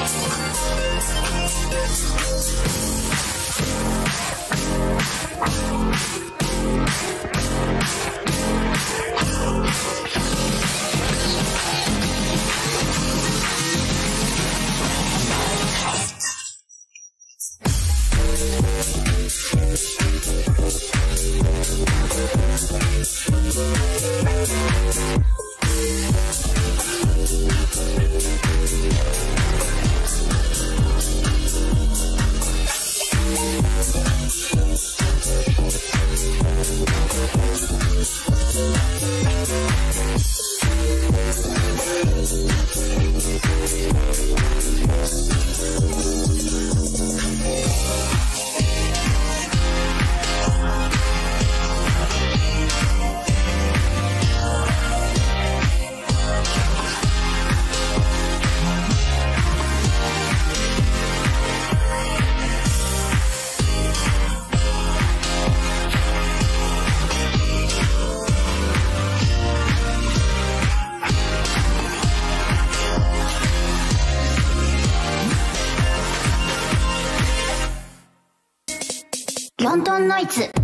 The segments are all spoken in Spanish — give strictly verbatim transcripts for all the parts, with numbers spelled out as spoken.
ロンドンノイズ。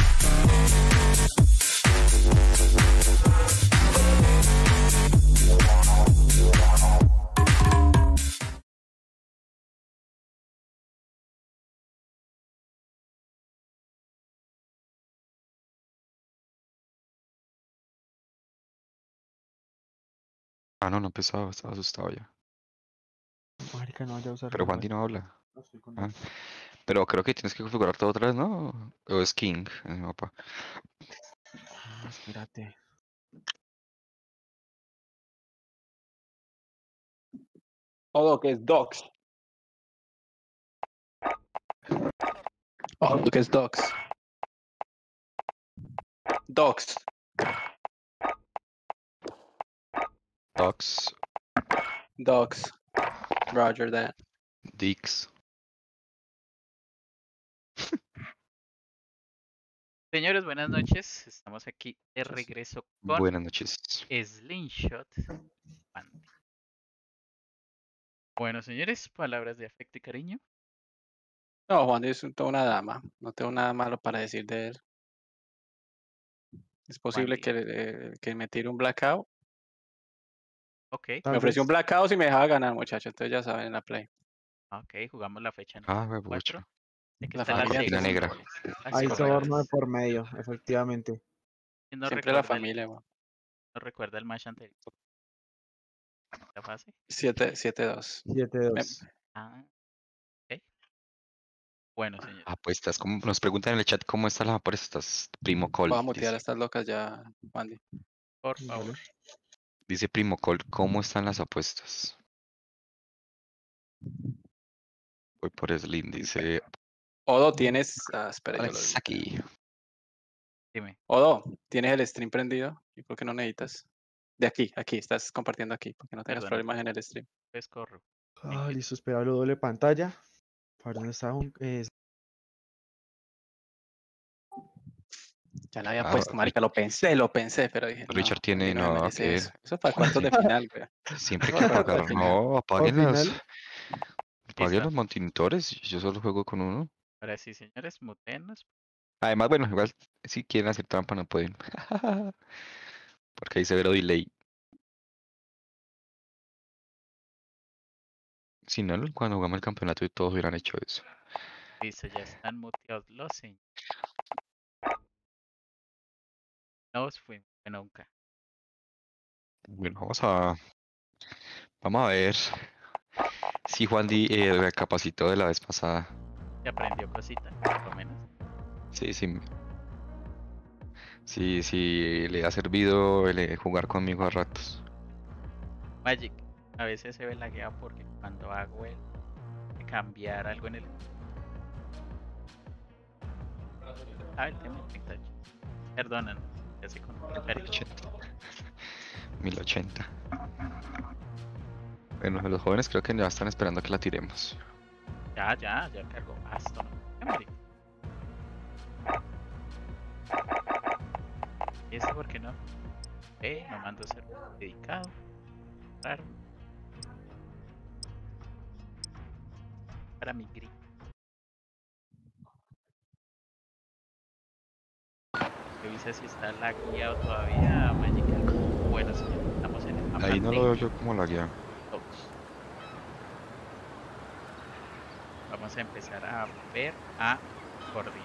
Ah, no, no empezaba, estaba asustado ya. Marica, no vaya a usar Pero Wi-Fi. Juan no habla. No estoy con Ah, él. pero creo que tienes que configurar todo otra vez, ¿no? O es King en el mapa. Ah, espérate. Todo que es docs. Oh, lo que es docs. Docs. Docs, Docs. Roger that. Dix. Señores, buenas noches. Estamos aquí de regreso con Buenas noches. Slingshot Bandy. Bueno, señores, palabras de afecto y cariño. No, Juan es un- toda una dama. No tengo nada malo para decir de él. Es posible Bandy. que, eh, que me tire un blackout. Ok, Tal Me ofreció un vez. blackout si me dejaba ganar, muchachos. Entonces ya saben en la play. ok, jugamos la fecha Ah, número huevucho. cuatro. De que La está la familia Cortina segunda. negra. Así Hay es, soborno de señores. por medio, efectivamente. ¿Quién no Siempre la recuerda el, familia, weón. no recuerda el match anterior? ¿La fase? siete dos. siete dos. Ah, ok. Bueno, señores. Apuestas. ¿Cómo? Nos preguntan en el chat cómo están las apuestas. Primo Col. Voy a mutear a Dice, estas locas ya, Wandy. Por favor. Vale. dice Primo Col, ¿cómo están las apuestas? Voy por Slim, dice Odo, tienes. Ah, espera, yo lo Alex digo. aquí. Dime. Odo, ¿tienes el stream prendido? ¿Y por qué no necesitas? De aquí, aquí, estás compartiendo aquí, porque no tengas Perdón. problemas en el stream. Pues corro. Ah, listo, espera, lo doble pantalla. ¿Para dónde está un, eh, Ya la había Ah, puesto, marica, lo pensé, lo pensé, pero dije, no, Richard tiene- Wandy no, no, me merece que- eso. Eso es para cuartos de final, güey. Siempre hay No, que cuartos de apagar. final. No, apaguen las. final? Apaguen Listo. los monitores. Yo solo juego con uno. Ahora sí, señores, mutenos. Además, bueno, igual si quieren hacer trampa no pueden. Porque hay severo delay. Si no, cuando jugamos el campeonato y todos hubieran hecho eso. Listo, ya están muteados los señores. Nos fuimos de nunca. Bueno, vamos a. Vamos a ver si Juan Di eh, recapacitó de la vez pasada. Se aprendió cositas, por lo menos. Sí, sí. Sí, sí, le ha servido el eh, jugar conmigo a ratos. Magic, a veces se ve lagueado porque cuando hago el de cambiar algo en el. Ah, el tema de touch. Perdónanos, ya se con mil ochenta. mil ochenta. Bueno, los jóvenes creo que ya están esperando que la tiremos. Ya, ya, ya cargó. Hasta no. ¿Qué marica? ¿Y este por qué no? Eh, no mando ser dedicado. Raro. para mi grip. Revisa si está lagueado todavía, Magical. Bueno, señor, estamos en el mapa Ahí no de lo veo yo como la guía. todos. Vamos a empezar a ver a Gordín.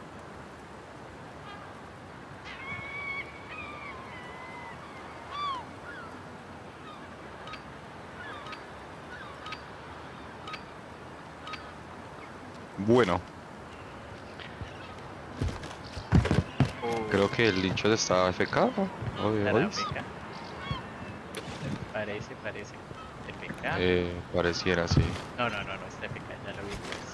Bueno, Oh, creo que el lincho está F K, ¿no? ¿O de está la Ois? F K. Parece, parece. F K. Eh, pareciera, sí. No, no, no, no está F K, ya lo vi pues.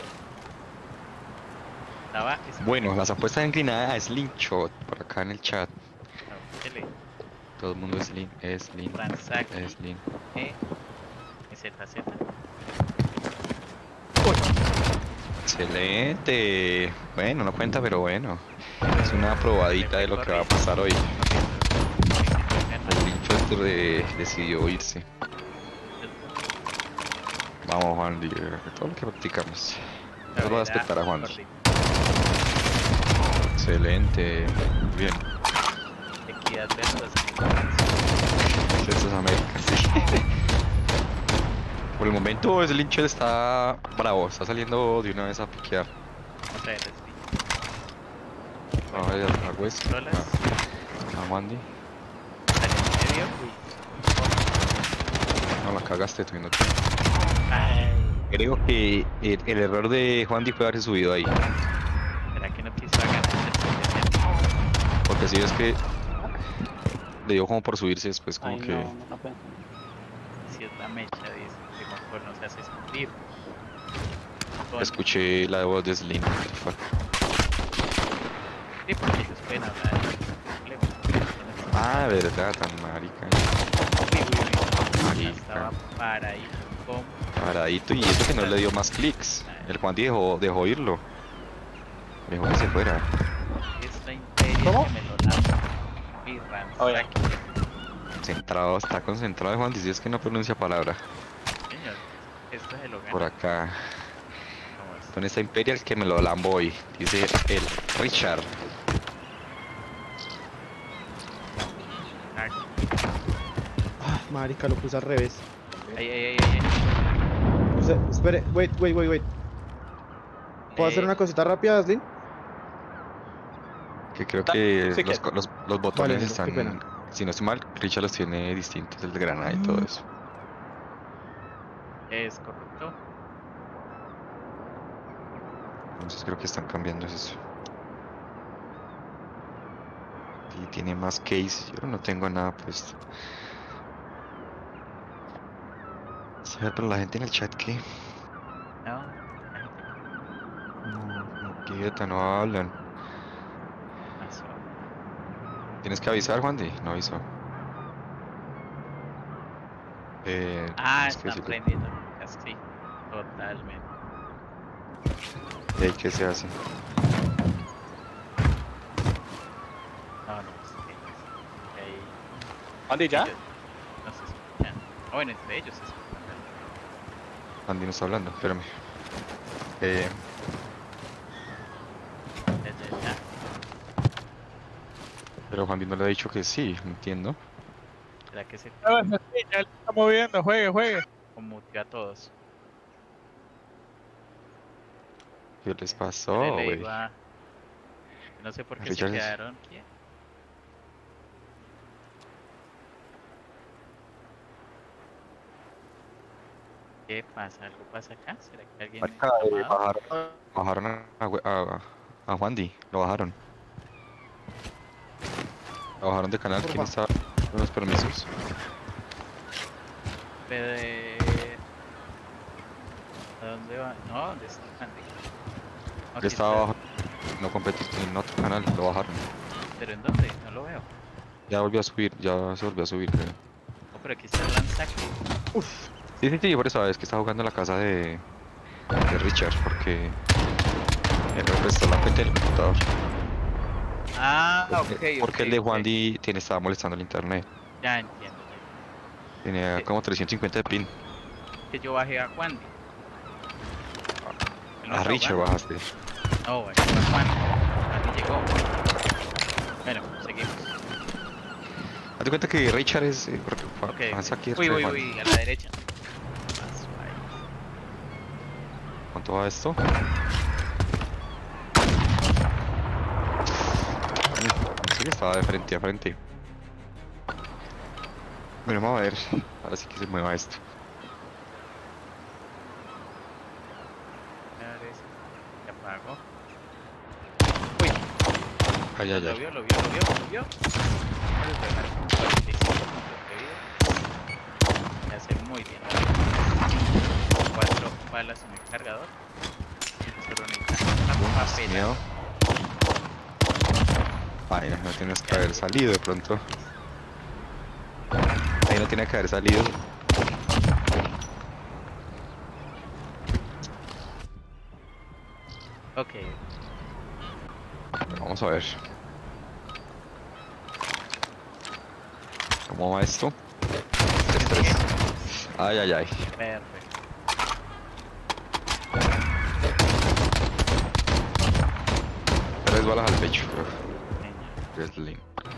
Estaba. Bueno, las apuestas inclinadas es Linshot por acá en el chat. L, Todo el mundo es Lin, es Lin, Ransaki, es Lin. E, Z Z. Excelente. Bueno, no cuenta, pero bueno. Es una probadita de lo que va a pasar hoy. El Linshot de- decidió irse. Vamos, Juan, Di, todo lo que practicamos. Yo voy a respetar a Juan. Excelente. Bien. Equidad versus Esto es América, sí. Por el momento ese Linchot está bravo, está saliendo de una vez a piquear. Vamos a ver, sí. A ver, a West, Rolas. a, a Wandy. Sale en medio. Uy. No, la cagaste tú, no te- Ay, Creo que el, el error de Wandy fue haberse subido ahí. ¿será que no quiso ganar el Porque si es que le dio como por subirse después como Ay, que... no, no, no, Si es la mecha, dice. Que mejor no se hace sentir. Con- Escuché la voz de Slim. what the fuck. Sí, porque ellos pueden hablar. Ah, verdad, tan marica. Marica. Estaba para ahí con Paradito y eso que no le dio más clics. El Wandy dejó, dejó irlo. Dejó que se fuera. esta imperia ¿Cómo? que me lo lanza. Y Oye. Ransaki. Concentrado, está concentrado Juan, si es que no pronuncia palabra. Señor, esto se lo gana. Por acá. ¿Cómo es? Con esta Imperial que me lo lambo hoy. Dice el Richard. Ah, Ah, marica, lo puse al revés. Ay, ay, ay, ay, ay. O sea, espere, wait, wait, wait, wait. ¿Puedo hacer Eh, una cosita rápida, Aslin? Que creo Da- que sí, los, que- co- los, los botones Vale, qué están. pena. Si no estoy mal, Richard los tiene distintos, el de granada y todo eso. Es correcto. Entonces creo que están cambiando eso. Y tiene más case. Yo no tengo nada puesto. A ver, pero la gente en el chat que. No. No, no quieta, no hablan. Pasó. ¿Tienes que avisar, Juan Di? No avisó. Eh, Ah, tienes que están decirle- prendiendo. Sí, totalmente. ¿Y ahí qué se hace? No, no, sí, sí. Ahí Andy, ¿ya? ellos no se escuchan. Ah, bueno, entre ellos se escuchan. Andy no está hablando, espérame. Eh, Ya, ya, ya. pero Juan Di no le ha dicho que sí, entiendo. ¿Será que se Ah, sí, ya le está moviendo, juegue, juegue. conmutió a todos? ¿Qué les pasó, Yo le güey? digo a- No sé por qué Richard se es- quedaron. ¿Quién? ¿Qué pasa? ¿Algo pasa acá? ¿Será que alguien Marica, me eh, ha llamado? bajaron, bajaron a, a, a Juan Di, lo bajaron. Lo bajaron de canal, ¿quién Porfa. está con los permisos? Pero, eh, ¿a dónde va? No, ¿dónde está Andy? No, Él aquí estaba está. abajo, no competir en otro canal, lo bajaron. ¿Pero en dónde? No lo veo. Ya volvió a subir, ya se volvió a subir, creo. No, pero aquí está el Lanzaki. Sí, sí, sí, por eso es que está jugando en la casa de, de Richard, porque él me prestó la cuenta del computador. Ah, ok. Porque, ok, porque el de ok. Juan Di tiene, estaba molestando el internet. Ya entiendo. Ya. Tenía Sí. como trescientos cincuenta de pin. Que yo bajé a Juan. nos A Richard ahogamos. bajaste. No, bueno, Juan. Juan llegó. Bueno, seguimos. Date cuenta que Richard es. Eh, porque Juan- Ok. avanza aquí. Uy, arriba de uy, Juan. uy, a la derecha. Más suave. ¿Cuánto va esto? Pensé que estaba de frente a frente. Bueno, vamos a ver. Ahora sí que se mueva esto. A ver, ese. Se apagó. Uy, Ay, ay, lo ay. vio, lo vio, lo vio, lo vio. Vamos a dejar con cuarenta y cinco puntos de vida. Me hace muy bien. Cuatro balas en el cargador. Solo necesita una papela. Miedo. Ay, no tienes que haber salido de pronto. Ahí no tiene que haber salido. Ok, Bueno, vamos a ver. ¿Cómo va esto? Tres, tres. Ay, ay, ay. perfecto. Tres balas al pecho, bro. Genial. Wrestling.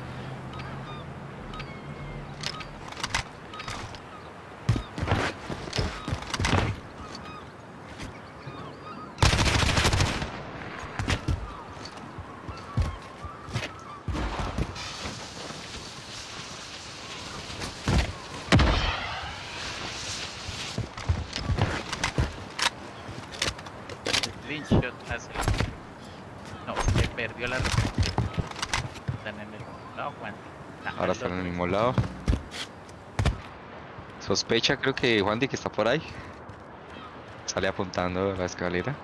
El Slingshot hace la... No, se perdió la referencia. Están en el lado, Juan. Ah, Ahora el están en el otro. mismo lado. Sospecha, creo que Juan Di que está por ahí. Sale apuntando a la escalera.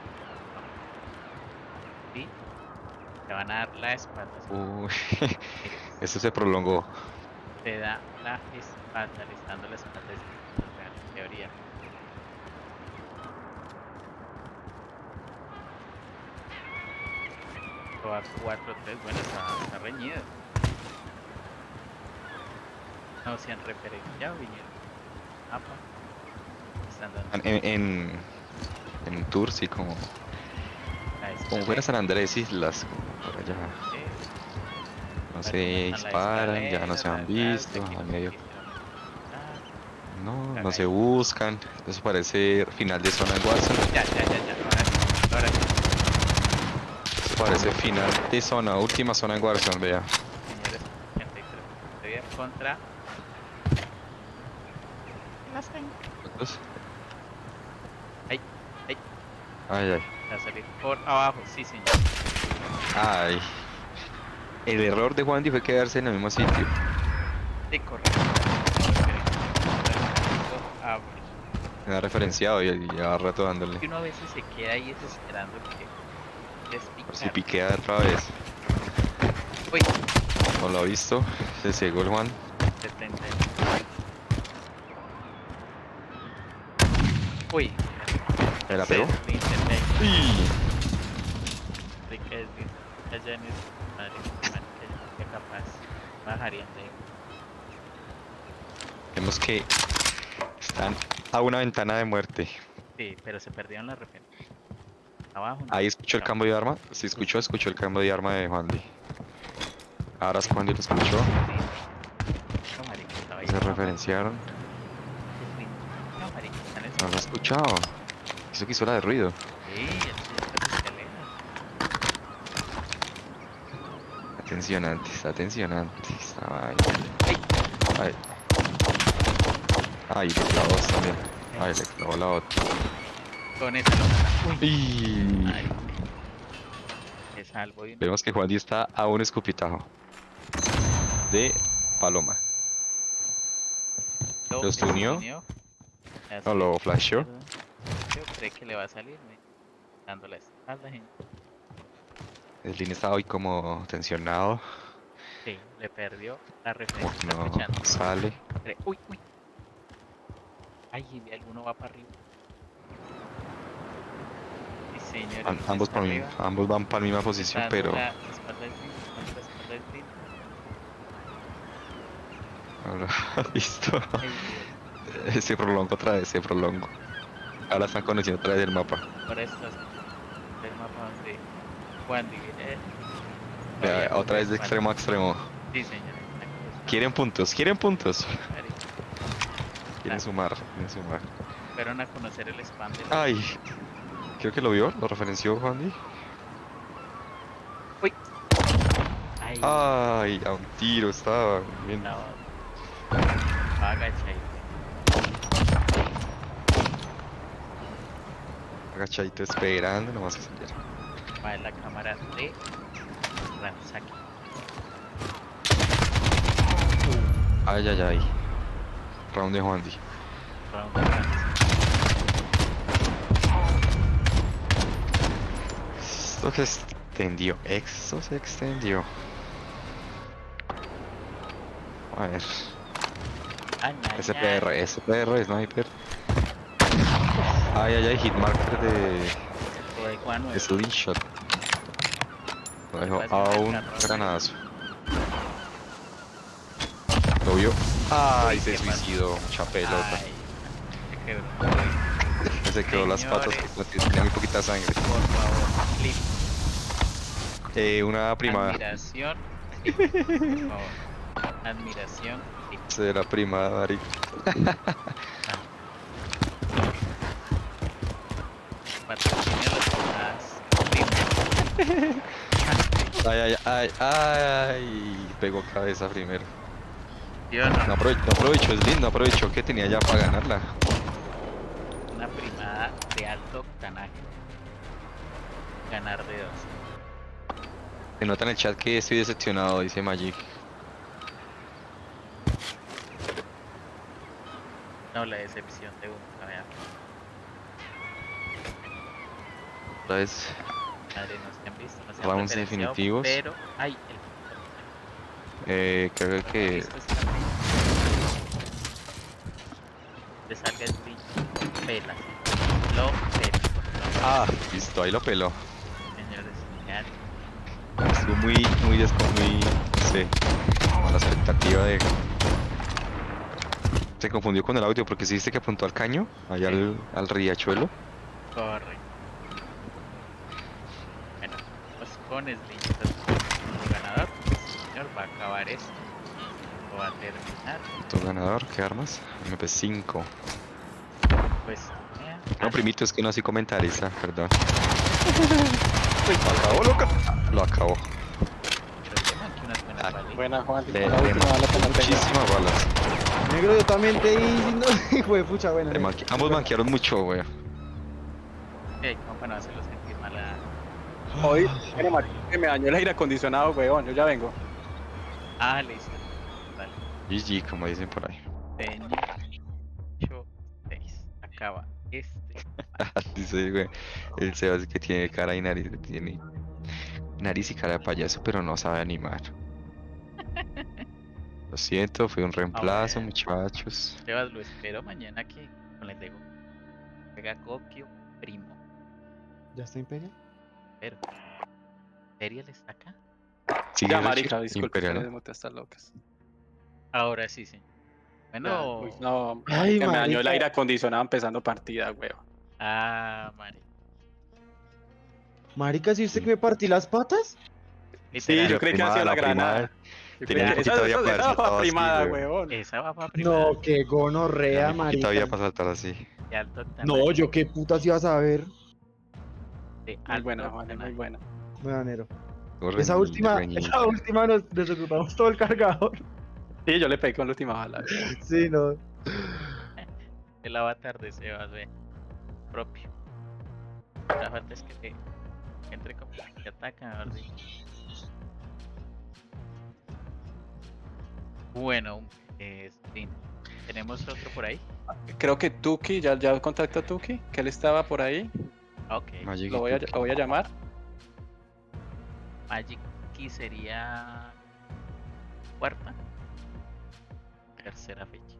Sí. Te van a dar la espalda. Uy, Mire, eso se prolongó. te da la espalda, le está dando la espalda. Es real, en teoría. A cuatro tres, bueno, está, está reñido. No, se han referenciado, vinieron. Apa. Están dando En, en, en un tour, sí, como, la como escalera. fuera San Andrés, islas. Como por allá. Eh, No bueno, se están la disparan, ya no escalera, se han la visto. base, que A no medio. quisieron montar. No, no se buscan. Eso parece final de zona en Watson. Ya, ya, ya, ya. Ahora sí. Ahora sí. Eso parece final de zona, última zona en Warzone, vea. Señores, ochenta y tres puntos de vida contra las tengo. ¿Cuántos? Ay, ay. Ay, ay. Va a salir por abajo, sí señor. Ay. El error de Juan Di fue quedarse en el mismo sitio. Sí, correcto. Abre. Me ha referenciado y, y lleva rato dándole. Y uno a veces se queda ahí esperando que les Por si picar. piquea otra vez. Uy, No lo ha visto. Se cegó el Juan. setenta. Uy. ¿Me la pegó? Se intenté. ¡Uy! De que es bien. Allá en eso. Madre, man, que que capaz bajarían de. Vemos que están a una ventana de muerte. Sí, pero se perdieron la referencia. Abajo. no. Ahí escuchó el No. cambio de arma. Si escuchó, escuchó el cambio de arma de Juan Di. Ahora es Juan Di lo escuchó. Sí. No, marica, estaba ahí. Se No, referenciaron. No, marica, están en No lo ha escuchado. Eso que hizo la de ruido. Sí, ya estoy en las escaleras. Atencionante, está atencionante. Estaba ahí. Ay. Ay, le clavó dos también. Ay, le clavó la otra. Con eso lo mata. Uy, Y marica. Te salvo y vemos que Juan Di está a un escupitajo de Paloma. lo ¿Los tuneó? tuneó. Ya No lo salió. flasheó. Yo creo que le va a salir, me- dando la espalda, gente. El Lin está hoy como tensionado. Sí, le perdió la Como referencia. que Está no escuchando. sale. Tre- Uy, uy. Ay, alguno va para arriba. Sí, señor. Am- ambos, está pa mi- arriba. ambos van para la misma Está posición, dando pero la espalda del Green, está dando la espalda del Green. no lo ha visto. Ay, Dios. Se prolonga otra vez, se prolonga. Ahora están conociendo otra vez el mapa. Por estas el mapa donde Juan eh, Ya, todavía otra vez de coge extremo a extremo. Juan. Sí, señor. la cosa, Quieren puntos, quieren puntos. marica. Quieren Ah. sumar, quieren sumar. Fueron a conocer el spam de la... Ay, creo que lo vio, lo referenció Juan. Ay, Ay, a un tiro estaba. Bien. no. Va agachadito. Agachadito esperando nomás que saliera. Va en la cámara de Ramsaki. Ay, ay, ay. Round de Juan. Round de Ramsaki. Esto se extendió, esto se extendió. A ver, Ay, ay, S P R, S P R, sniper. Ay, ay, ay, hitmarker de, ay. Juan de nueve. slingshot. Lo dejó Parece a una un carroza. granadazo. Lo vio. Ay, Uy, se qué suicidó, mucha pelota. Ay, se quebró. Se quedó las patas Señores. porque tenía muy poquita sangre. Por favor, flip. Eh, una primada. Admiración. Sí, por favor. Admiración. Sí. Se la primada, Dari. Patrocinio a las primas. Ay, ay, ay, ay. Pegó cabeza primero. Yo no. No aprovecho, no aprovecho, es lindo, aprovecho que tenía ya para ganarla. Una primada de alto octanaje. Ganar de dos. Se nota en el chat que estoy decepcionado, dice Magic. No, la decepción de uno. A ver, Otra vez, madre, no se han visto. No se han Rounds referenciado, definitivos. Pero, ay, el eh, creo que Listo, está bien. Te salga el brillo. Pela. Lo pela. Ah, listo, ahí lo peló. Señores, ya. Estuvo muy, muy desco, muy, no sé, con la expectativa de... Se confundió con el audio porque sí viste que apuntó al caño, allá Sí. al, al riachuelo. Corre. Bueno, pues con Slim. El ganador, pues, señor, va a acabar esto. O va a terminar. Tu ganador, ¿qué armas? M P cinco. Pues, eh, No, primito, es que no soy comentarista, perdón. Lo acabó, loca. Lo acabó. pero que manque unas buenas Ah, balitas. Buena, Juan. Le, la le última bala que mantenga. muchísimas balas. Negro, yo también te hice. No, hijo de pucha, bueno. Le negro. manque- ambos manquearon mucho, wey. Ey, compa, no hacerlo sentir mal a... Hoy, mire, marica, que me dañó el aire acondicionado, weón. Yo ya vengo. Ah, listo. Dale. G G, como dicen por ahí. Señor. ocho, seis. Acaba este. Dice, güey, el Sebas que tiene cara y nariz, tiene nariz y cara de payaso, pero no sabe animar. Lo siento, fue un reemplazo, bueno. muchachos. Sebas, lo espero mañana que con el Lego juega Kokio Primo. ¿Ya está Imperial? Pero, ¿Serial está acá? Sigue Ya, Richie, marica, disculpe. Imperial, ¿no? Desmuteé estas locas. Ahora sí, señor. Ya, Bueno, uy, no, Ay, que me dañó el marica. aire acondicionado empezando partida, weón. ah, Mari. Marica, ¿sí usted Sí. que me partí las patas? Sí, Literal, yo creí que había sido la granada. Yo tenía creí un que- poquito esa, todavía esa, para esa haber fue saltado así, primada, weón. weón. esa va para primera. No, qué gonorrea, Tenía un poquito todavía marica. para saltar así. De alto octanaje. No, yo qué putas ibas a ver. De Muy alto buena, Juan, muy octanaje. buena. Buenero. Corre Esa el última, reñido. esa última nos desocupamos todo el cargador. Sí, yo le pegué con la última bala. Sí, no. El avatar de Sebas, ve. Propio. La falta es que te que entre como que ataca, mejor dicho. Bueno, eh, sí. ¿Tenemos otro por ahí? Creo que Tuki, ya, ya contacto a Tuki, que él estaba por ahí. Ah, ok. Magic Lo y voy a, Tuki. lo voy a llamar. Magic Key sería cuarta. Tercera fecha.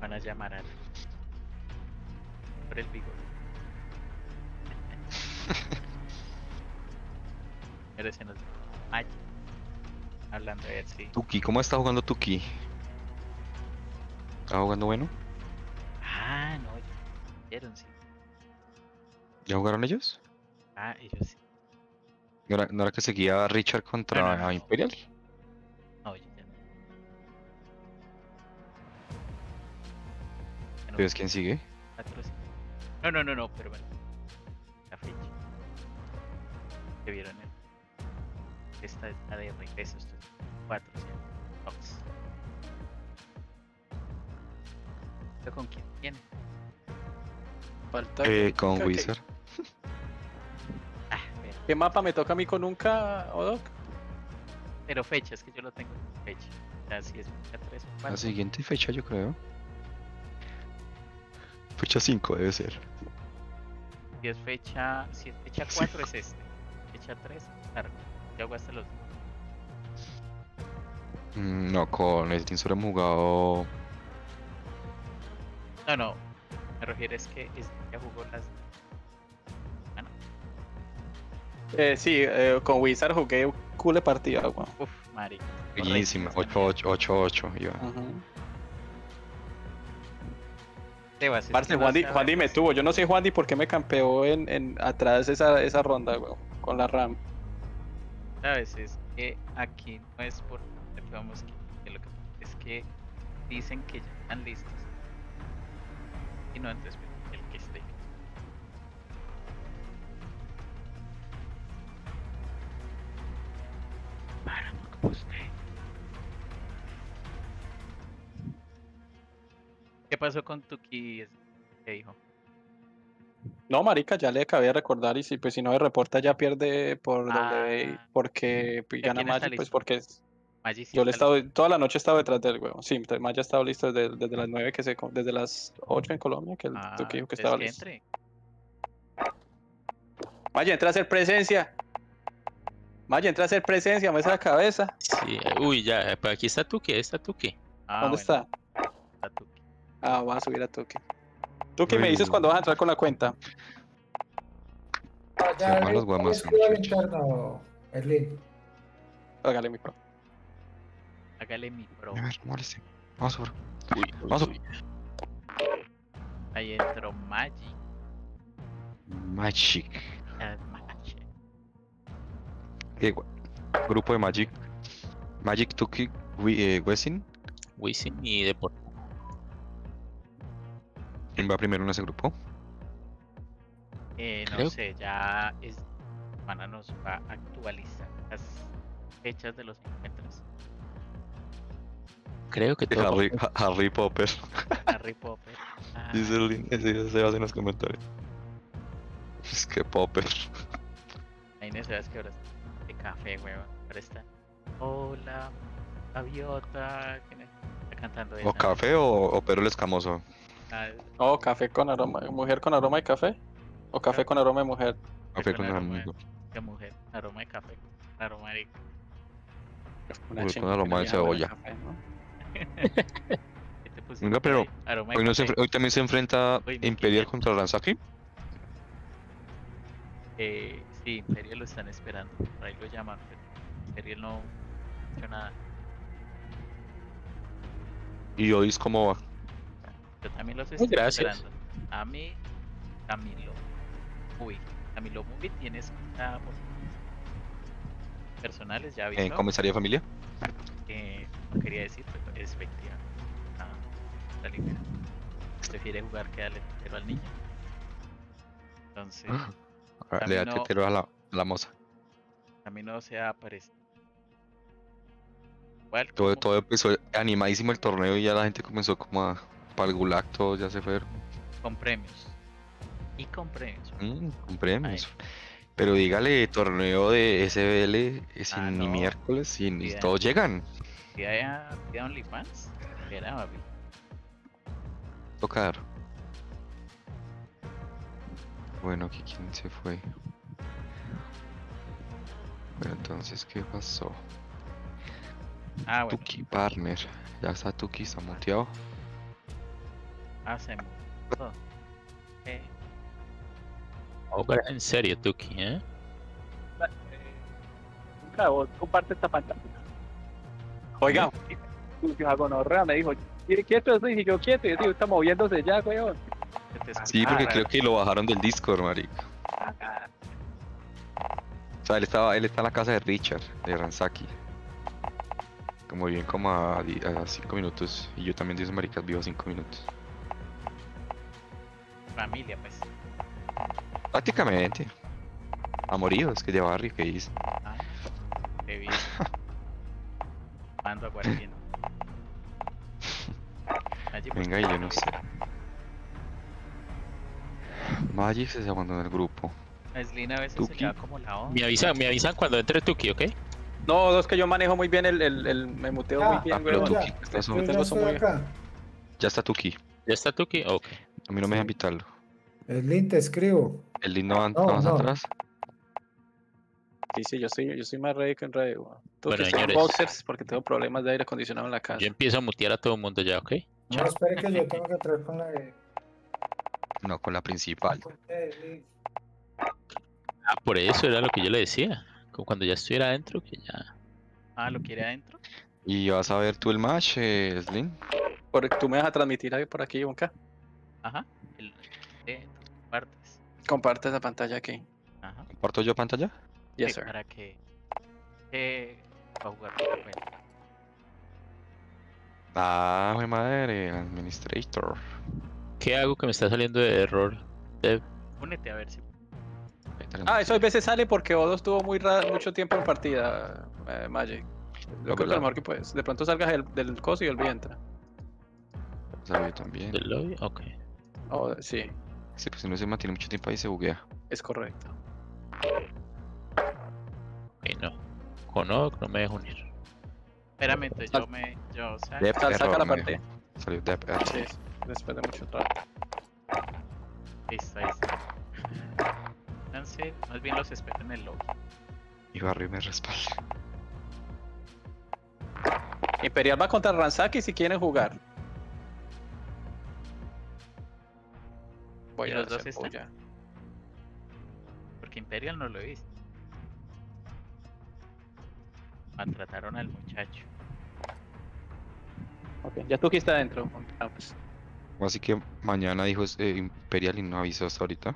van a llamar a por el bigote. Pero se nos Magic. Hablando de ver si. Tuki, ¿cómo está jugando Tuki? ¿Está jugando bueno? Ah, no, ellos vieron, sí. ¿Ya jugaron ellos? Ah, ellos sí. ¿No era, no era que seguía a Richard contra No, no, no. Imperial? No, ellos ya no. Ya no ¿Pero es quién sigue? cuatro, sí. No, no, no, no, pero bueno. La fecha. Que vieron el. Esta es la de regreso, esto es cuatro, sí. Fox. ¿Esto con quién tiene? Falta. Eh, con ¿qué- Wizard. Ah, pero, ¿Qué mapa me toca a mí con nunca, Odoc? pero fecha, es que yo lo tengo en fecha. O sea, si es fecha tres o La cuatro. siguiente fecha, yo creo. Fecha cinco debe ser. Si es fecha, si es fecha Sí. cuatro es este. Fecha tres, claro. Yo hago hasta los. Mm, No, con el Team solo hemos jugado. No, no. Me refiero es que es, ya jugó las. Ah, no. Eh, sí, eh, con Wizard jugué un culo de partida, weón. Uf, marica. Buenísima. Horrendo, ocho ocho, ocho ocho, iba. Ujú. Sebas, es Parce, que no Juan Di, Juan Di me sabemos- tuvo. Yo no sé Juan Di por qué me campeó en, en atrás esa, esa ronda, weón, con la RAM. Sabes, es que aquí no es por lo que vamos que lo que es que dicen que ya están listos. Y no, entonces el que esté. Para, como usted. ¿Qué pasó con Tuki? ¿Qué dijo? No, marica, ya le acabé de recordar y si pues si no me reporta ya pierde por W Ah. porque pues, ¿Ya gana quién está Magic, pues listo? porque es- Maggi sí yo le he está estado, toda la noche he estado detrás del huevo. Sí, entonces Maya ha estado listo desde, desde las nueve que se, co- desde las ocho en Colombia, que el listo. Ah, Tuki dijo que entonces estaba que listo. entre. Maya, entra a hacer presencia. Maya, entra a hacer presencia, me la cabeza. Sí, uy, ya, pues aquí está Tuki, ahí está Tuki. Ah, ¿Dónde bueno, está? está Tuki. Ah, voy a subir a Tuki. Tuki, me dices Uy. cuando vas a entrar con la cuenta. Ah, Qué ya, malos le- guamas, le escribo al muchacho. interno, Erlin. Hágale mi pro. Hágale mi pro. A ver, moleste. Vamos a ver. Uy, uy, Vamos a- uy. Ahí entró Maggi. Magic. Ah, Maggi. ¿Qué gu- Grupo de Magic. Magic, Tuki, Wi- eh, Wesin. Wisin y Deport. ¿Quién va primero en ese grupo? Eh, no Creo- sé, ya es. Mana nos va a actualizar las fechas de los encuentros. Creo que todo. Harry, Ha- Harry Popper. Harry Potter. Ah, Dice el link, ese se hace en los comentarios. Es que Popper. ahí no sabes que ahora está de café, weón. Ahora está. Hola, gaviota. ¿Quién es? Está cantando O esa. café o, o Perú el escamoso. Ah, Oh, café con aroma, mujer con aroma de café. O café con aroma de mujer. Café con con aroma. amigo. qué mujer. Aroma de café. Aroma de. Una Mujer con chimba, aroma una de vieja buena cebolla. café, ¿no? ¿Qué te pusiste Venga, pero ahí? Aroma de Hoy, no se café. enfre- hoy también se enfrenta Uy, me Imperial quité. contra Ransaki. Eh, sí, Imperial lo están esperando. Por ahí lo llaman, pero Imperial no ha hecho nada. Y hoy es como va. Yo también los Muy estoy gracias. esperando. A mí, Camilo. Uy, Camilo Movie tienes cuenta por- personales, ya En avisó. comisaría de familia. que no quería decir, pero es efectiva. Ah, está libre. Prefiere jugar que darle tetero al niño. Entonces, Ah, Le da Camino- tetero a la, a la moza. a mí no se ha aparecido. Igual, Todo, como- todo empezó animadísimo el torneo y ya la gente comenzó como a. Para el gulag, todos ya se fueron. con premios. Y con premios. Mm, con premios. Pero dígale, torneo de S B L eh, sin Ah, ni no. miércoles, sin, y Cuidado. todos llegan. Si hay a si hay OnlyFans, era, papi. Tocar. Bueno, aquí quién se fue. Bueno, entonces, ¿qué pasó? Ah, bueno. Tuki Partner. Ya está Tuki, está muteado. Ah, se mudó. Eh, Ahora en serio, Tuki, ¿eh? Nunca vos comparte esta pantalla. Oiga, Tu gonorrea me dijo, "¿Qui- quieto, eso", y yo quieto, y yo digo, está moviéndose ya, weón. que te Sí, porque escuchara. creo que lo bajaron del Discord, marico. O sea, él estaba, él está en la casa de Richard, de Ransaki. Como bien como a, di- a cinco minutos. Y yo también de esos maricas vivo a cinco minutos. Familia, pues. Prácticamente. Amoríos, que de barrio, que dice. Ah, te vi. Mando aguardiente. Allí, pues, Venga, y yo no sé. Magic se abandonó el grupo. A Slin a veces se Tuki. le da como la onda. Me avisan, me avisan cuando entre Tuki, ¿ok? no, dos que yo manejo muy bien el, el, el me muteo Ya, muy Ah, bien, pero weón. tú, ya, ¿qué pasó? yo ya tengo eso estoy muy acá. Ya está Tuki. ¿Ya está Tuki? Ok. A mí no me dejan Sí. invitarlo. Slin, te escribo. El link no va No, más no. atrás. Sí, sí, yo soy, yo soy más ready que en ready, weón. Tengo Bueno, que estar en señores. boxers porque tengo problemas de aire acondicionado en la casa. Yo empiezo a mutear a todo el mundo ya, ¿ok? No, espere que yo tengo que entrar con la de... No, con la principal. Eh, Slin. Ah, por eso era lo que yo le decía. Como cuando ya estuviera adentro, que ya. Ah, ¿lo quiere adentro? ¿Y vas a ver tú el match, eh, Slim? Porque tú me vas a transmitir ahí por aquí, Bonka. Ajá. El, eh, partes. Comparte esa pantalla aquí. Ajá. ¿Comparto yo pantalla? Yes, Sí, sir. para que. Eh, para jugar con la cuenta. Ah, mi madre, administrator. ¿Qué hago que me está saliendo de error? Dev? Únete a ver si. Ahí está el Ah, eso a anuncio. veces sale porque Odo estuvo muy ra- mucho tiempo en partida, eh, Magic. Yo creo que a lo verdad. mejor que pues, de pronto salgas del, del coso y el entra. Sabía también. ¿Del lobby? Ok. Oh, sí, Sí, pues si no se mantiene mucho tiempo ahí se buguea. es correcto. Ok, no. Con Oak no me dejo unir. Espérame, entonces yo me. Yo, o sea, Dep Sal- saca error la me parte. dijo. Salió Dep error. Sí, después de mucho rato. listo, ahí está. Entonces, más bien los espero en el lobby. Y Barry me respalda. Imperial va contra Ransaki si quieren jugar. Voy ¿Y a los dos hacer están? bulla. Porque Imperial no lo he visto. Maltrataron al muchacho. Ok, ya tú aquí está adentro. Ah, pues. Así que mañana dijo eh, Imperial y no avisó hasta ahorita.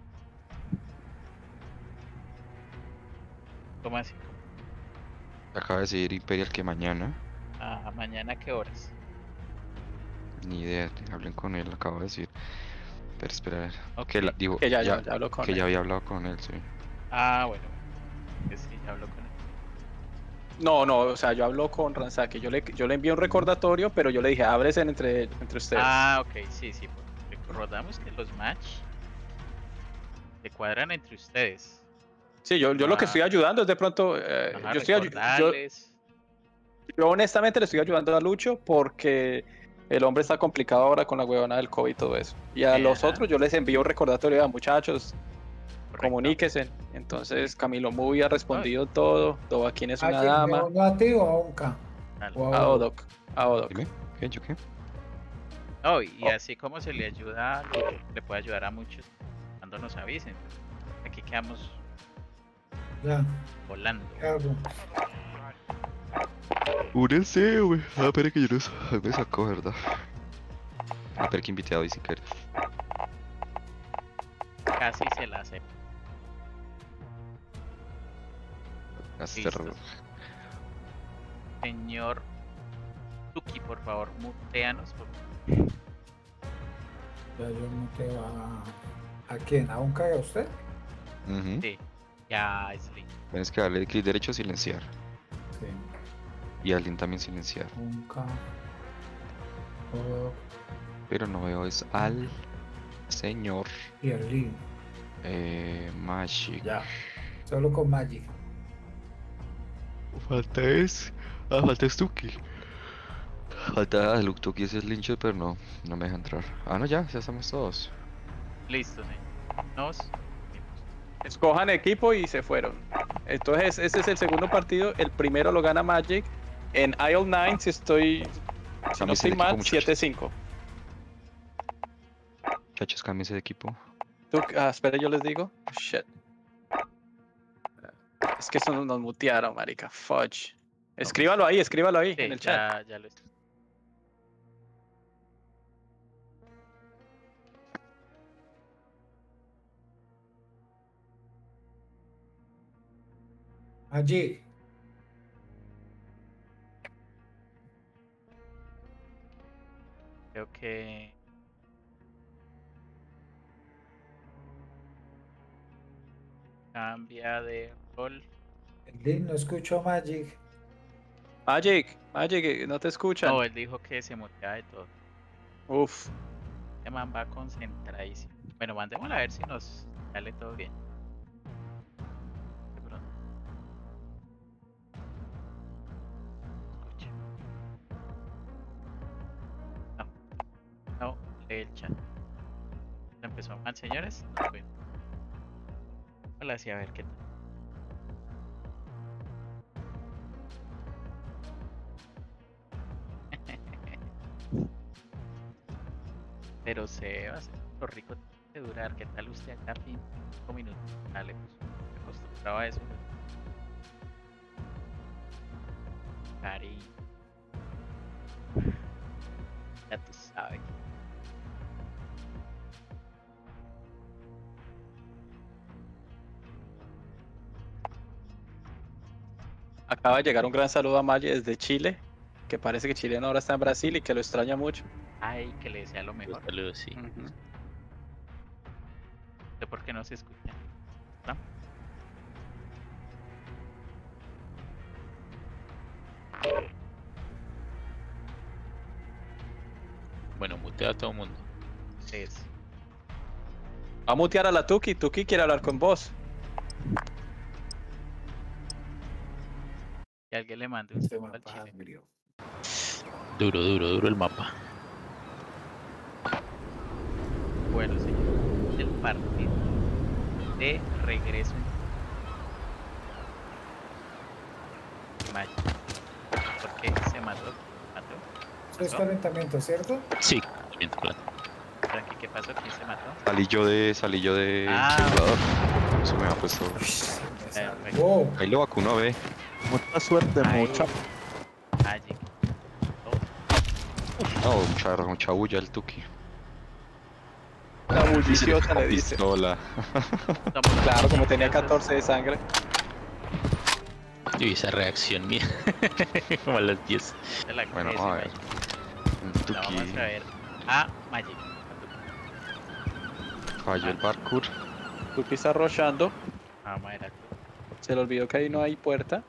¿Cómo así? Acaba de decir Imperial que mañana. Ah, ¿mañana qué horas? Ni idea, hablen con él, acabo de decir. Pero espera, Ok. que la, digo, Que ya, ya, ya, ya habló con que él. ya había hablado con él, sí. Ah, bueno. Que sí, ya habló con él. No, no, o sea, yo hablo con Ransaki. Yo le, yo le envié un recordatorio, pero yo le dije, ábrese entre, entre ustedes. Ah, ok, sí, sí. Porque recordamos que los match se cuadran entre ustedes. Sí, yo, yo lo que Ah. estoy ayudando es de pronto. eh, Ajá, yo, estoy ayu- yo, recordarles. yo honestamente le estoy ayudando a Lucho porque el hombre está complicado ahora con la huevona del COVID y todo eso. Y a Eh, los ajá. otros yo les envío un recordatorio a muchachos, Correcto. comuníquense. Entonces Camilo Muy ha respondido todo. Dovaquín es ¿A una quién? dama. ¿De uno a ti o a Onka? Dale. O A a Odok. A Odok. Dime, ¿qué? ¿Yo qué? No, y Oh. así como se le ayuda a Lucho, le puede ayudar a muchos cuando nos avisen. Aquí quedamos Ya, volando. ¿qué hago? Únense, güey. Ah, espera que yo no sé. Ay, me sacó, ¿verdad? Ah, espera que invité a hoy si quieres. Casi se la acepto. Hacer... Listo. Señor Tuki, por favor, muteanos. Por... Ya yo muteo a... ¿A quién? ¿A Onka y a usted? Ujú. Sí, ya es lindo. Tienes que darle clic derecho a silenciar. Sí. Y al link también silenciar. Onka. Odok Pero no veo es al señor y Slin. eh, Magic. Ya. Solo con Magic. Falta es. Ah, falta es Tuki. Falta Luke Tuki, ese es Lincho, pero no, no me deja entrar. Ah, no, ya, ya estamos todos. Listo, señor. Nos. Escojan equipo y se fueron. Entonces, ese es el segundo partido. El primero lo gana Magic. En Isle nueve, si estoy, si no Cambies el estoy equipo, mal, muchachos. siete cinco. Muchachos, cámbiense de equipo. Tú, ah, espera, yo les digo. Shit. Es que eso nos, nos mutearon, marica. Fudge. Escríbalo ahí, escríbalo ahí Sí, en el chat. ya, ya lo estoy. Allí. Creo que cambia de rol. El link no escucho a Magic. Magic, Magic, eh, no te escuchan. No, él dijo que se mutea de todo. Uf. Este man va concentradísimo. Bueno, mandémosla a ver si nos sale todo bien. De pronto. Escuche. No. No, lee el chat. Empezó mal, señores. No, bueno. Hola, sí, a ver qué tal. Pero se va a ser lo rico de durar. ¿Qué tal usted acá? Cinco minutos. Dale, pues. Me acostumbraba a eso. Cari. Ya tú sabes. Acaba de llegar un gran saludo a Magic desde Chile. Que parece que chileno ahora está en Brasil y que lo extraña mucho. Ay, que le desea lo mejor. Saludos, sí. Ujú. No sé por qué no se escucha. ¿No? Bueno, mutea a todo el mundo. Es. Va a mutear a la Tuki. Tuki quiere hablar con vos. Que alguien le mande un Este saludo al mapa Chile. agrio. Duro, duro, duro el mapa. Bueno, señor. El partido de regreso. Magic. ¿Por qué se mató? ¿Mató? Esto es ¿No? calentamiento, ¿cierto? Sí, miento, claro. Frankie, ¿qué pasó? ¿Quién se mató? Salí yo de, salí yo de Ah. jugador. Eso me ha puesto. Uy, se me Perfecto. salvó. Ahí lo vacunó, ve. Mucha suerte, Ay, mucha. Magic. No, mucha, mucha bulla el Tuki. La bulliciosa le dice. Pistola. Somos Claro, como tenía bulliciosos. catorce de sangre. Y esa reacción mía. Como a las diez. De la Bueno, que vamos a ese ver. Magic. El La Tuki vamos a ver a Magic. falló el parkour. Tuki está rochando. Vamos a ver a Se le olvidó que ahí no hay puerta.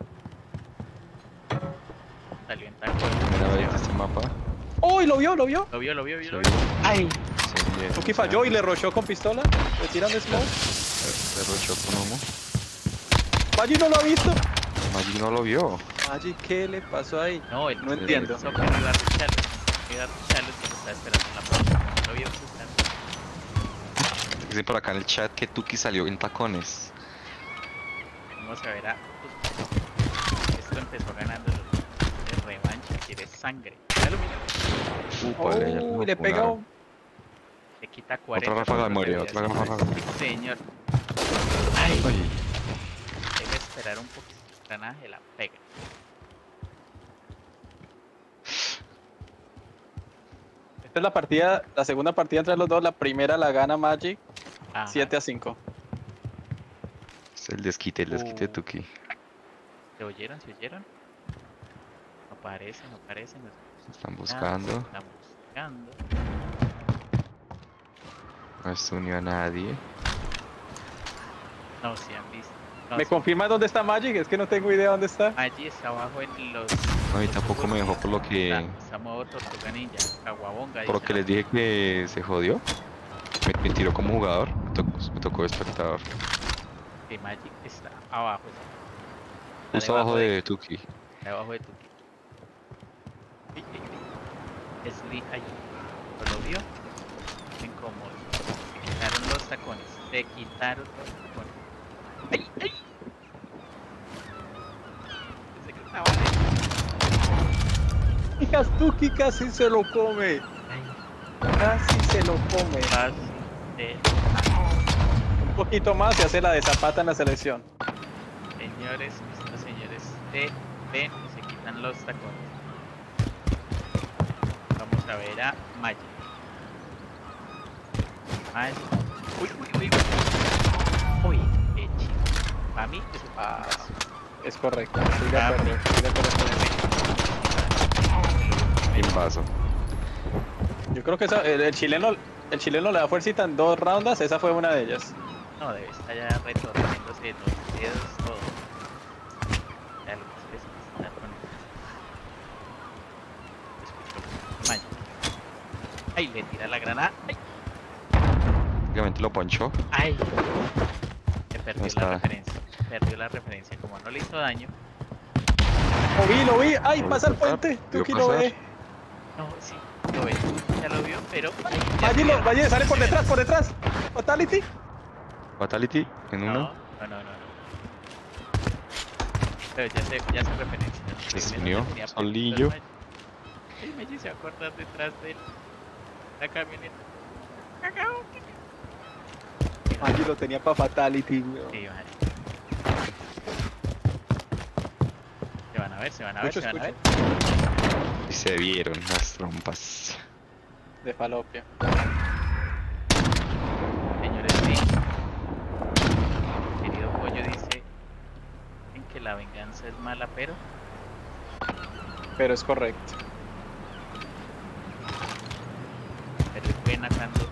Salió en taco. Primera vez de este mapa. ¡Uy! ¿Lo vio? ¿Lo vio? Lo vio, lo vio, Se lo vio. vio. ¡Ay! Se vio. Tuki falló y le rochó con pistola. Le tiran de smoke. Se rochó con humo. Magic no lo ha visto. Magic no lo vio. Magic, ¿qué le pasó ahí? No, él No entiendo. pensó que no iba a rucharlo. Pensó que iba a rucharlo y que lo estaba esperando en la puerta. No lo vio cruzar. Dicen por acá en el chat que Tuki salió en tacones. Vamos a ver a. Esto empezó ganando. De revancha, quiere sangre. Míralo, míralo. Uh, padre, ya Uy, lo le pegó. vacunaron. Le quita cuarenta. Otra ráfaga de puntos muerte, vida, otra sí, ráfaga. sí, señor. Ay, Ay, debe esperar un poquito. Granaje la pega. Esta es la partida, la segunda partida entre los dos. La primera la gana Magic Ajá. siete a cinco. es el desquite, el desquite de Uh. Tuki. ¿Se oyeron? ¿Se oyeron? No parece, no parece. No Se están buscando. están buscando. No se unió a nadie. No, si han visto. No, ¿Me sí. confirmas dónde está Magic? Es que no tengo idea dónde está. Allí está abajo en los. No, y los tampoco tubos me dejó que por lo está- que- Está modo tortuga ninja, caguabonga. Por lo dice que la- les dije que se jodió. Me, me tiró como jugador. Me tocó, me tocó de espectador. Que Magic está abajo. Está Justo debajo abajo de Tuki. Está debajo de tu kit. Uy, uy, uy. Slee allí. ¿No lo vio? Incómodo. Se quitaron los tacones. Se quitaron los tacones. ¡Ay, ay! Pensé que estaba de... Tuki casi se lo come. Ay, Casi se lo come. casi. de... Un poquito más y hace la de Zapata en la selección. Señores, estos señores de ven y se quitan los tacones. Vamos a ver a Magic. Magic. Uy, uy, uy, uy. Uy, qué chido. Para mí es un Ah, paso. es correcto, estoy de acuerdo. Estoy de acuerdo con eso. Invaso. Yo creo que esa- el, el chileno el chileno le da fuercita en dos rondas, esa fue una de ellas. No, debe estar ya retorciéndose los dedos, todo. Ya lo que es estar con... Escucho. Magic. Ay, le tira la granada. Ay. Prácticamente lo ponchó. Ay, se perdió está. la referencia. Perdió la referencia. Como no le hizo daño. Lo vi, lo vi. ¡Ay, Lo pasa el vio pasar, puente! lo vio Tuki lo pasar. ve. No, sí, lo ve. Ya lo vio, pero. Ay, ya Allí lo, vieron. Valle, sale por detrás, por detrás. Fatality. Fatality en No, uno. no, no, no. no. Pero ya se, ya se referencia. Se Primero unió, tenía solillo. puntitos Maggi. El Maggi se va a acordar detrás de él. La camioneta. Cagao. Allí lo tenía para Fatality, weón. Sí, vale. Se van a ver, se van a ver, Escucho, se van a ver. Y se vieron las trompas. De falopia. Señores, sí. Querido Pollo dice en que la venganza es mala, pero Pero es correcto. pero es buena cuando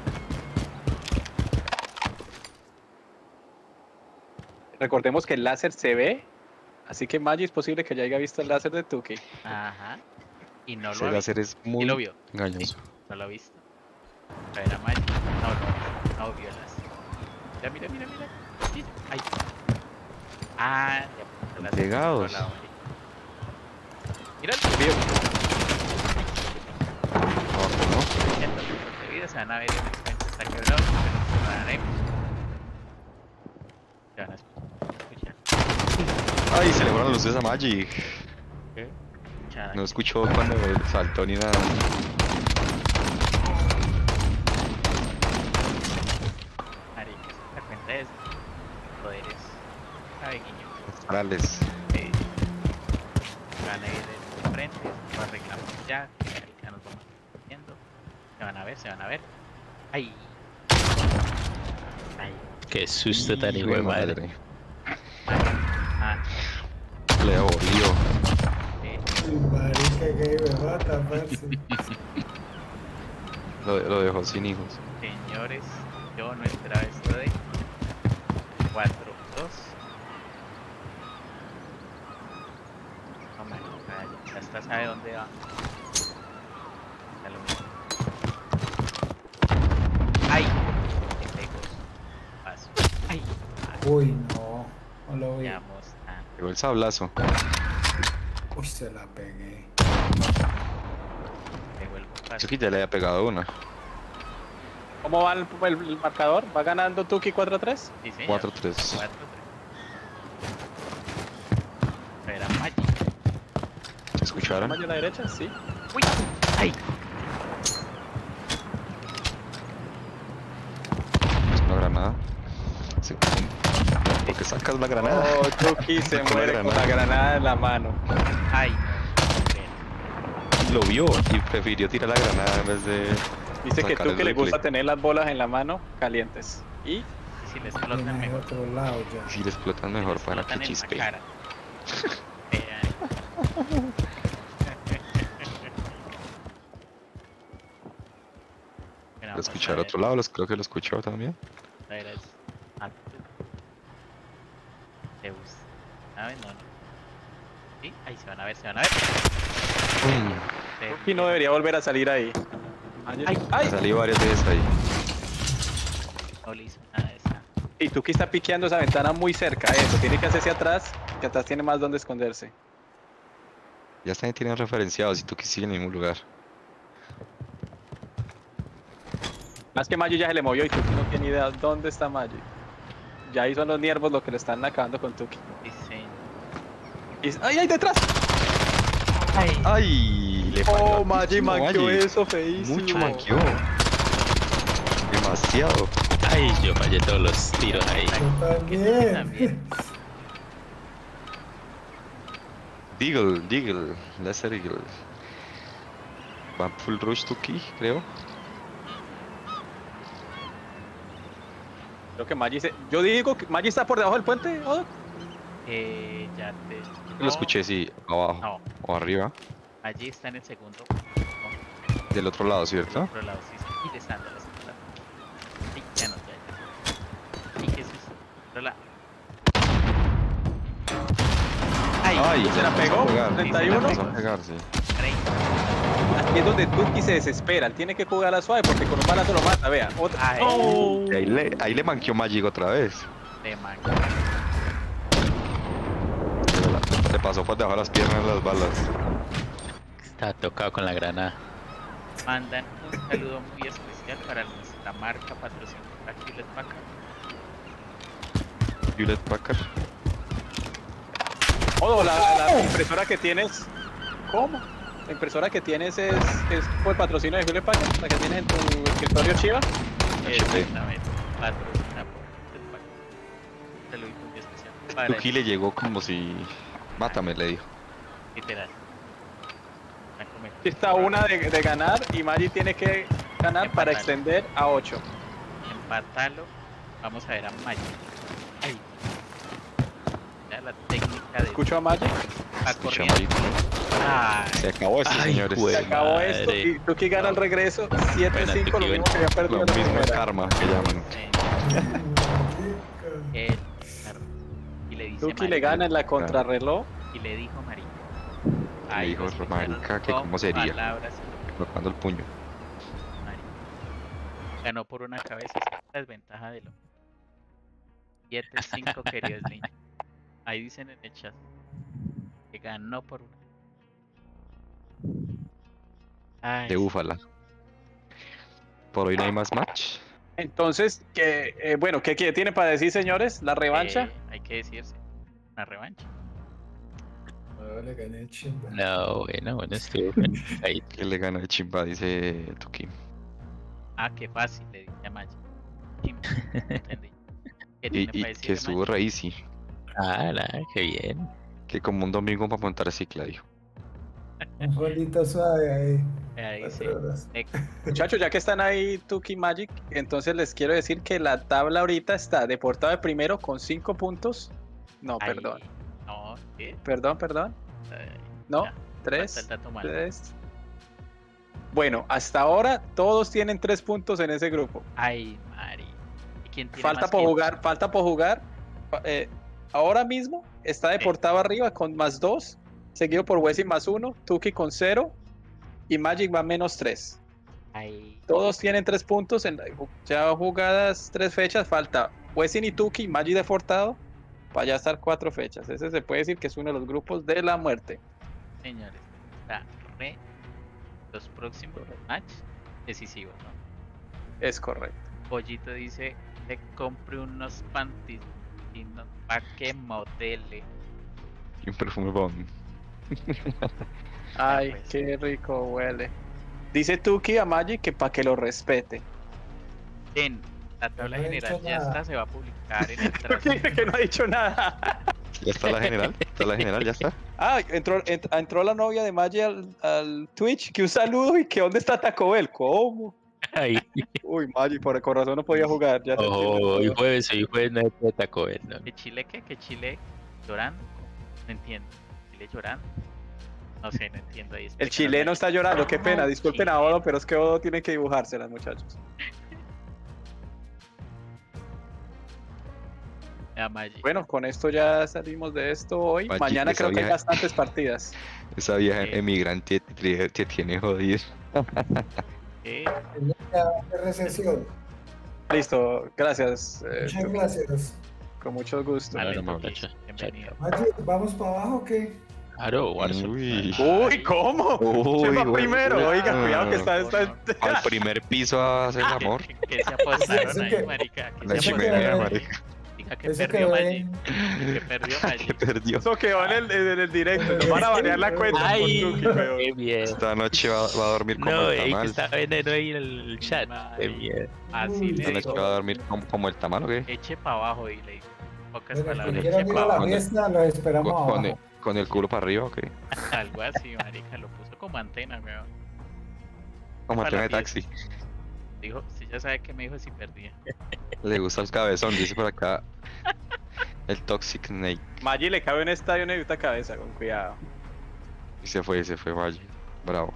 Recordemos que el láser se ve. Así que Maggi es posible que ya haya visto el láser de Tuki. ajá y no Ese lo ha visto. láser es Sí muy lo vio. engañoso. No lo ha visto. A ver a Maggi. No, no, no vio el láser. Mira, mira, mira, mira. Sí, ahí. Ah, ya puso el láser por otro Pegados. lado, ahí. Mira el Vio. Abajo, ¿no? Entonces, de vida se van a ver en el puente está quebrado, pero se van a ver. Se van a escuchar. Ay, se le fueron las luces a Magic. Escuchar No aquí. escuchó cuando saltó ni nada. Marica, la cuenta es poderes. Sabe, guiño. Astrales. Eh, van a ir de frente, lo arreglamos ya. Marica, nos vamos viendo. Se van a ver, se van a ver. Ay. Ay. Qué susto tan hijo de madre. Ah, Le devolvió. eh, Marica, que me mata, parce. Lo, lo dejó sin hijos. señores, yo no esperaba esto de cuatro dos. No, marica, ya, ya hasta sabe dónde va. Ya lo mismo. ¡Ay! Qué lejos. Paso. ¡Ay! Ay, Uy, no. No lo vi. ya mosta. Llegó el sablazo. Uy, se la pegué. Pegó el paso. Eso que ya le había pegado una. ¿Cómo va el, el- el marcador? ¿Va ganando Tuki cuatro a tres? Sí, señor. cuatro tres. cuatro tres. Era Magic. ¿Se escucharon? ¿Mayo a la derecha? Sí. ¡Uy! ¡Ay! Es una granada. Se- ¿Por qué sacas la granada? Oh, Tuki se Con la muere con la granada. granada en la mano. ¡Ay! No. Lo vio y prefirió tirar la granada en vez de. Dice que sacar el Tuki le rifle. gusta tener las bolas en la mano calientes. Y Y si les explotan Viene de mejor. otro lado ya. Si le explotan les mejor para explotan que en la chispe. cara. Vean. Bueno, ¿Lo vamos escuché a al ver. otro lado? Los, creo que lo escuchó también. A ver, es active. Zeus. ¿Saben? No, no. Sí, ahí se van a ver, se van a ver. Se- Tuki no debería volver a salir ahí. Ay. Ha ¡Ay! salido varias veces ahí. No le hizo nada de esa. Y Tuki está piqueando esa ventana muy cerca. Eso, tiene que hacerse atrás, que atrás tiene más donde esconderse. Ya están tienen referenciados y tú que sigue en el mismo lugar. Más que Mayo ya se le movió y Tuki no tiene idea dónde está Mayo. Ya ahí son los niervos los que le están acabando con Tuki. Dice. Y- ¡Ay, ay, detrás! Ay. ¡Ay! Le falló Oh, a Maggi muchísimo, manqueó Maggi. eso, feísimo. Mucho manqueó. demasiado. Ay, yo fallé todos los tiros ahí. Yo también. También. Deagle, Deagle, Lesser Eagle. Va full rush Tuki, creo. Creo que Maggi se... Yo digo que Maggi está por debajo del puente, Odo. Eh, ya te... Lo escuché, sí, abajo No, o arriba. allí está en el segundo. Del otro lado, ¿cierto? Por otro lado, sí, sí. Y desando la segunda. Sí, ya no, ya, ya. Sí, que eso es. Otro lado. Ay, Ay, ¿se la pegó? pegar. treinta y Se la uno. empezó a pegar, sí. treinta. Aquí es donde Tuki se desespera. Él tiene que jugar a la suave porque con un balazo lo mata. Vea, otra. Ay, ¡Oh! Y ahí le, ahí le manqueó Magic otra vez. de man. Le pasó por debajo de las piernas las balas. Estaba tocado con la granada. Mandan un saludo muy especial para nuestra marca patrocinadora Hewlett Packard. Hewlett Packard. Odo, la, la- la impresora que tienes. ¿Cómo? La impresora que tienes es, es por patrocinio de Hewlett Packard, la que tienes en tu escritorio Chiva. H P. Exactamente. Patrocinada por Hewlett Packard. Un saludito muy especial. Para Tuki le llegó como si... Mátame, le dijo. literal. Van a comer. Aquí está una de, de ganar y Maggi tiene que ganar para Empatar. extender a ocho. Empatalo. Vamos a ver a Magic. Ay. Mira la técnica de. Escucho a Maggi. Va Escucha, corriendo. Magic. Ay, Se acabó esto, Ay, señores. güey. Se acabó madre. esto y Tuki gana el regreso siete Buena, cinco, lo Tuki, mismo que había perdido Lo en la mismo es primera. karma que llaman. eh, el- y le dice Tuki le marica, gana en la contrarreloj. y le dijo marica. Le Ay, dijo, lo escucharon marica, que con cómo sería. palabras, Colocando el puño. marica. Ganó por una cabeza, esa es la desventaja de lo. siete cinco, queridos niños. Ahí dicen en el chat que ganó por una. Ay, De sí. búfala. Por hoy no hay más match. Entonces, que, eh, bueno, ¿qué, qué tiene para decir, señores? ¿La revancha? Eh, hay que decirse. Una revancha. No, le gané chimba. No, bueno, bueno, estuvo bueno. Ahí. Que le gana el chimba, dice Tuki. Ah, qué fácil, le dije a Magic. Chim, entendí. ¿Qué Y, tiene y para decir que estuvo re easy. Ah, nada, qué bien. Que como un domingo para montar cicla, dijo. Un jueguito suave ahí. Ahí cuatro sí. horas. Muchachos, ya que están ahí Tuki y Magic, entonces les quiero decir que la tabla ahorita está Deportado de primero con cinco puntos. No, Ahí. perdón. No, ¿qué? Perdón, perdón. Ay, No, ya, tres. falta el dato malo. tres. Bueno, hasta ahora todos tienen tres puntos en ese grupo. Ay, Mari. ¿Y quién tiene Falta más por quién? jugar, falta por jugar. Eh, ahora mismo está Deportado arriba con más dos, seguido por Wesley más uno, Tuki con cero y Magic va menos tres. Ay, Todos tienen tres puntos en ya jugadas tres fechas. Falta Wesley y Tuki, Magic Deportado para ya estar cuatro fechas. Ese se puede decir que es uno de los grupos de la muerte. señores. Está re los próximos match decisivos, ¿no? Es correcto. Pollito dice que compre unos panties para que modele. Y un perfume bomb. Ay, pues. qué rico huele. Dice Tuki a Magic que para que lo respete. En la tabla No he general dicho ya nada. está, se va a publicar en el Tuki trasero. dice que no ha dicho nada. Ya está la general. Está la general, ya está. Ah, entró, ent- entró la novia de Magic al, al Twitch. Que un saludo y que dónde está Taco Bell. ¿Cómo? Ahí. Uy, Magic, por el corazón no podía jugar. Ya se Ojo, entiende hoy todo. jueves, hoy jueves no hay de Taco Bell, ¿no? ¿Que Chile qué? ¿Que Chile llorando? No entiendo. ¿Chile llorando? No sé, no entiendo ahí. El explíquenos, chileno Magic. está llorando, qué pena. Ay, Disculpen a chileno. Odo, pero es que Odo tiene que dibujárselas, muchachos. Ya, Magic. Bueno, con esto ya salimos de esto hoy. Magic, Mañana esa creo que hay vieja- bastantes partidas. Esa vieja Sí. emigrante te, te tiene jodido. ¿Qué? Ya, qué recesión. Listo, gracias. eh, Muchas Tuki, gracias. con mucho gusto. Vale, Bueno, Tuki, muchacho. bienvenido. Magic, ¿vamos para abajo o qué? Claro, Warzone. Uy. Uy, ¿cómo? Uy, ¿Quién va güey. primero? Oiga, Ah. cuidado que está, está- Al primer piso a hacer el amor. ¿Qué, qué se apostaron Eso ahí, que- marica? ¿Qué La se Eso chimenea, apostaron ahí? marica. ¿Y Oiga, que Ese perdió quedó Magic. en- Que perdió Que Magic. perdió. Eso quedó en el, en el directo. Nos van a banear la cuenta Ay, por Tuki, weón. qué miedo. Esta noche va, va a dormir como No, el ey, que tamal. está vendiendo ahí el, el chat. Qué Madre. miedo. Así Uy, le Esta noche digo. va a dormir como, como el tamal, ¿o qué? Eche para abajo y le digo. Pocas Bueno, el que palabras. quiera Eche ir para a la abajo. fiesta, lo esperamos Con, con el, abajo. con el culo para arriba, ¿o qué? Algo así, marica. Lo puso como antena, weón. Como Para la antena de taxi. Dijo, si ya sabe que me dijo si perdía. Le gusta el cabezón, dice por acá. El Toxic Snake. Maggi le cabe un estadio en esta cabeza, con cuidado. Y se fue, se fue Magic. Bravo.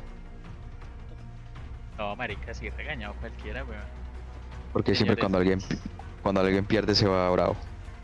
No, marica, sí regañado cualquiera, weón. Porque siempre Señores. cuando alguien cuando alguien pierde se va bravo.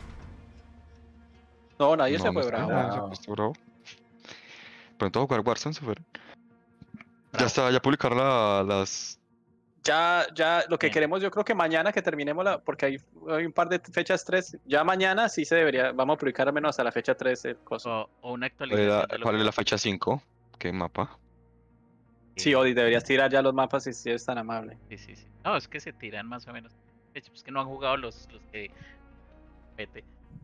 No, nadie No, se no fue está- bravo. nadie se ha puesto bravo. Pronto a jugar Warzone se fueron. Ya Bravo. está, ya publicaron la- las. Ya, ya, lo que Bien. queremos, yo creo que mañana que terminemos la, porque hay, hay un par de fechas tres, ya mañana sí se debería, vamos a publicar al menos hasta la fecha tres el coso. O, o una ¿Cuál actualización era- de lo cuál que es la fecha cinco? ¿Qué mapa? Sí, Odi, deberías tirar ya los mapas si si eres tan amable. Sí, sí, sí. No, es que se tiran más o menos. De hecho, es que no han jugado los, los que. Vete.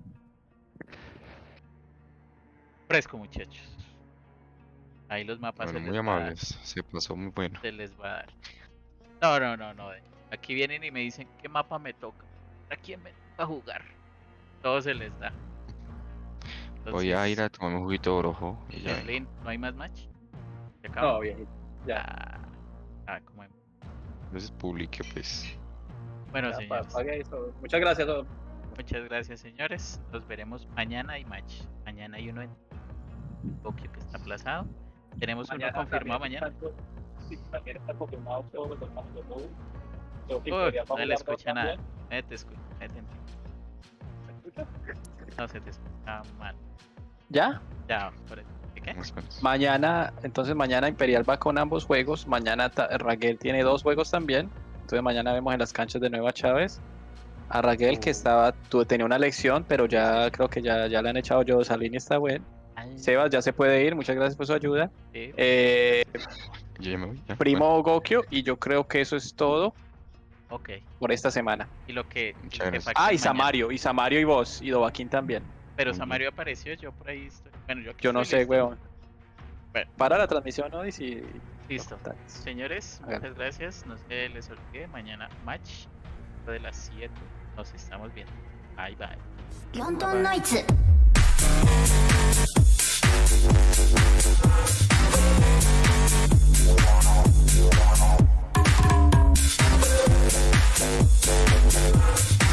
Fresco, muchachos. Ahí los mapas Bueno, se, muy les va a dar, amables. Se pasó muy bueno. se les va a dar. No, no, no, no. Aquí vienen y me dicen qué mapa me toca. ¿A quién me toca jugar? Todo se les da. Voy a ir Entonces, a tomar un juguito de orojo y ya. vengo. Berlín, ¿no hay más match? ¿Se acabó? No, viejito. Ya. Ah, ah, como en- Entonces publique pues. Bueno, Ya, pa- señores. pague eso. Muchas gracias, Odi. Muchas gracias, señores. Nos veremos mañana y match. Mañana hay uno en Tokio que está aplazado. Tenemos uno confirmado mañana. Sí, también está confirmado todos los demás de Google. Yo sí Uy, podría no le jugar dos escucha nada. también. Nadie te escucha. nadie te entiende. ¿Me escuchas? No se te escucha mal. ¿Ya? Ya, por eso. ¿Qué qué? Más o menos. Mañana, entonces mañana Imperial va con ambos juegos. Mañana ta- Raguel tiene dos juegos también. Entonces mañana vemos en las canchas de Nueva Chávez a Raguel que Uh. estaba, tuvo, tenía una lección, pero ya creo que ya, ya le han echado yo. Salini está bueno. Ay, Sebas ya se puede ir, muchas gracias por su ayuda. sí. Eh, Yo ya me voy. ya. Primo Gokyo, y yo creo que eso es todo Ok. por esta semana. Y lo que. Muchas lo que gracias. Faxi Ah, y mañana- Samario, y Samario y vos, y Dovaquín también. Pero Muy bien. Samario apareció, yo por ahí estoy. Bueno, yo aquí Yo no estoy sé, listo. weón. Bueno. Para la transmisión, ¿no? Y si... Listo. contactos. Señores, Hágale. muchas gracias. No se les olvide, mañana match de las siete. Nos estamos viendo. Bye bye. ロンドンナイツ Bueno.